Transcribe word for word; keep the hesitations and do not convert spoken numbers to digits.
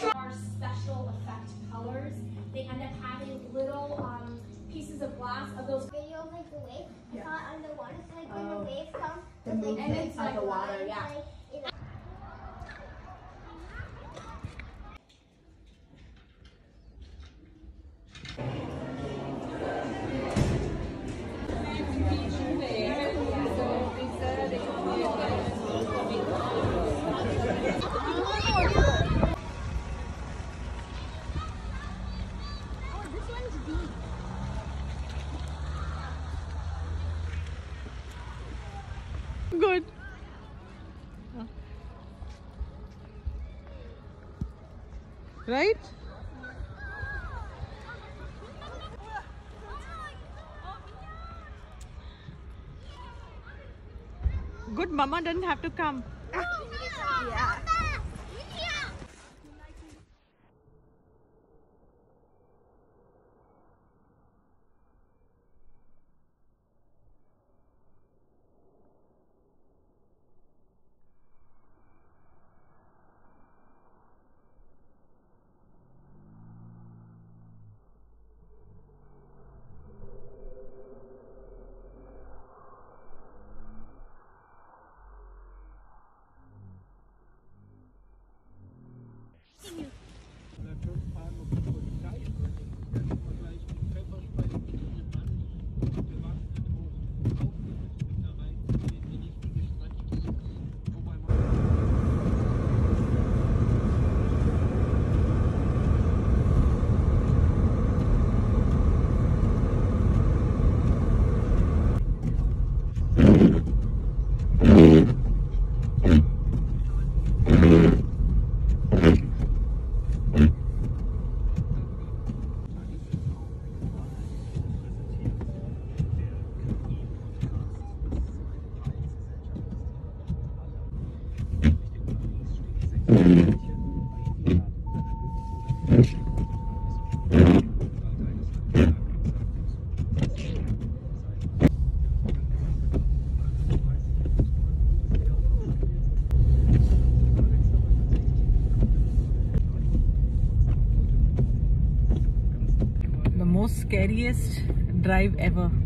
Our special effect colors, they end up having little um, pieces of glass of those. Video of like the wave. Yeah. I saw it underwater, so like when Oh. the waves come, The it's like, movement and it's of like the water, lines, yeah. like, you know. Good. Right? Good, Mama doesn't have to come. Yeah. The most scariest drive ever.